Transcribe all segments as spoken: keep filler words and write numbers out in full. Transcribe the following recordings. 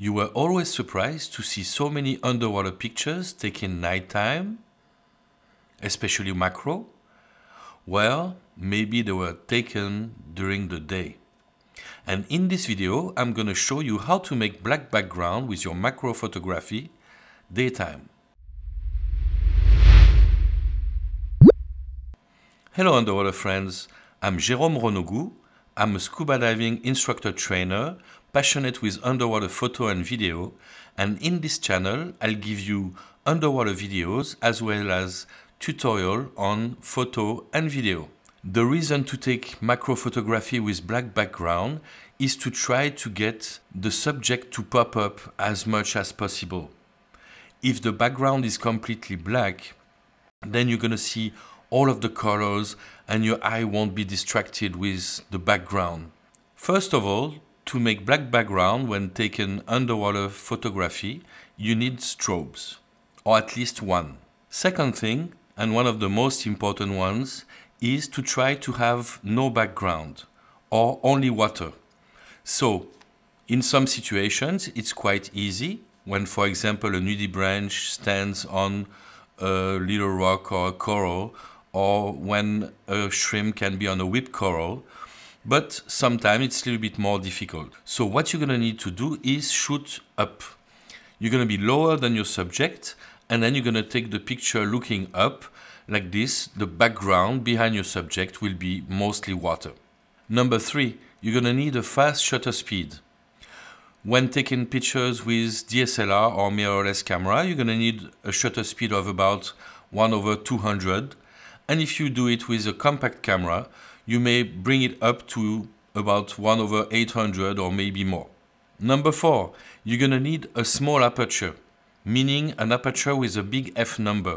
You were always surprised to see so many underwater pictures taken nighttime, especially macro. Well, maybe they were taken during the day. And in this video, I'm going to show you how to make black background with your macro photography daytime. Hello underwater friends, I'm Jérôme Renogou. I'm a scuba diving instructor trainer, passionate with underwater photo and video, and in this channel I'll give you underwater videos as well as tutorial on photo and video. The reason to take macro photography with black background is to try to get the subject to pop up as much as possible. If the background is completely black, then you're gonna see all of the colors and your eye won't be distracted with the background. First of all, to make black background when taken underwater photography, you need strobes, or at least one. Second thing, and one of the most important ones, is to try to have no background or only water. So, in some situations, it's quite easy when, for example, a nudibranch stands on a little rock or a coral, or when a shrimp can be on a whip coral, but sometimes it's a little bit more difficult. So what you're gonna need to do is shoot up. You're gonna be lower than your subject, and then you're gonna take the picture looking up. Like this, the background behind your subject will be mostly water. Number three, you're gonna need a fast shutter speed. When taking pictures with D S L R or mirrorless camera, you're gonna need a shutter speed of about one over two hundred. And if you do it with a compact camera, you may bring it up to about one over eight hundred or maybe more. Number four, you're gonna need a small aperture, meaning an aperture with a big f number.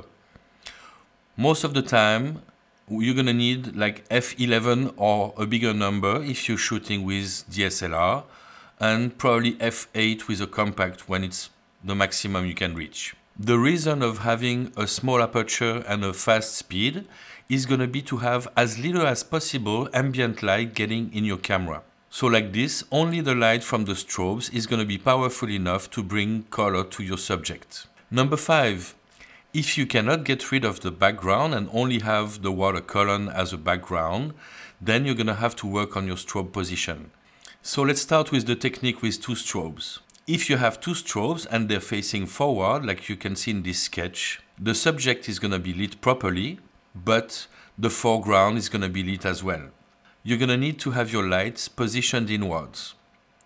Most of the time, you're gonna need like f eleven or a bigger number if you're shooting with D S L R, and probably f eight with a compact when it's the maximum you can reach. The reason of having a small aperture and a fast speed is going to be to have as little as possible ambient light getting in your camera. So like this, only the light from the strobes is going to be powerful enough to bring color to your subject. Number five, if you cannot get rid of the background and only have the water column as a background, then you're going to have to work on your strobe position. So let's start with the technique with two strobes. If you have two strobes and they're facing forward, like you can see in this sketch, the subject is going to be lit properly, but the foreground is going to be lit as well. You're going to need to have your lights positioned inwards.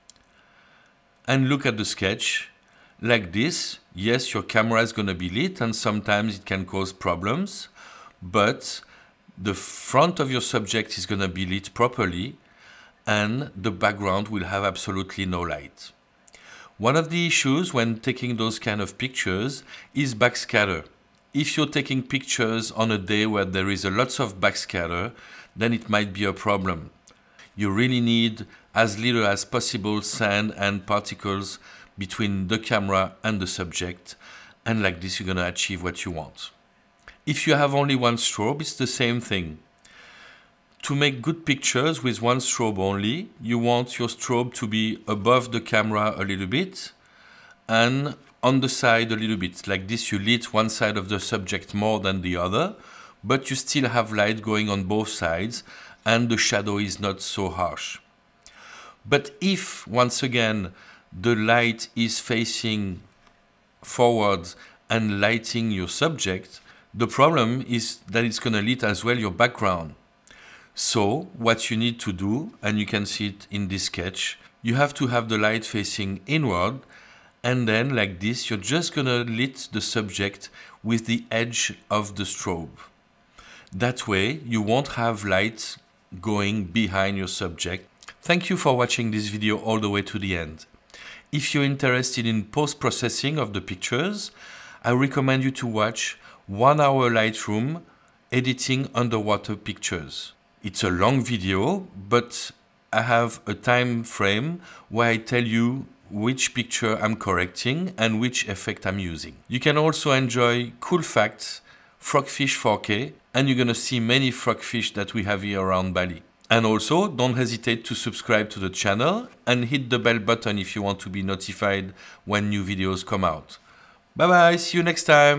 And look at the sketch. Like this, yes, your camera is going to be lit and sometimes it can cause problems, but the front of your subject is going to be lit properly and the background will have absolutely no light. One of the issues when taking those kind of pictures is backscatter. If you're taking pictures on a day where there is a lots of backscatter, then it might be a problem. You really need as little as possible sand and particles between the camera and the subject, and like this you're gonna achieve what you want. If you have only one strobe, it's the same thing. To make good pictures with one strobe only, you want your strobe to be above the camera a little bit and on the side a little bit. Like this, you lit one side of the subject more than the other, but you still have light going on both sides and the shadow is not so harsh. But if, once again, the light is facing forward and lighting your subject, the problem is that it's going to lit as well your background. So what you need to do, and you can see it in this sketch, you have to have the light facing inward, and then like this, you're just gonna lit the subject with the edge of the strobe. That way, you won't have light going behind your subject. Thank you for watching this video all the way to the end. If you're interested in post-processing of the pictures, I recommend you to watch One Hour Lightroom Editing Underwater Pictures. It's a long video, but I have a time frame where I tell you which picture I'm correcting and which effect I'm using. You can also enjoy Cool Facts, Frogfish four K, and you're gonna see many frogfish that we have here around Bali. And also, don't hesitate to subscribe to the channel and hit the bell button if you want to be notified when new videos come out. Bye bye, see you next time!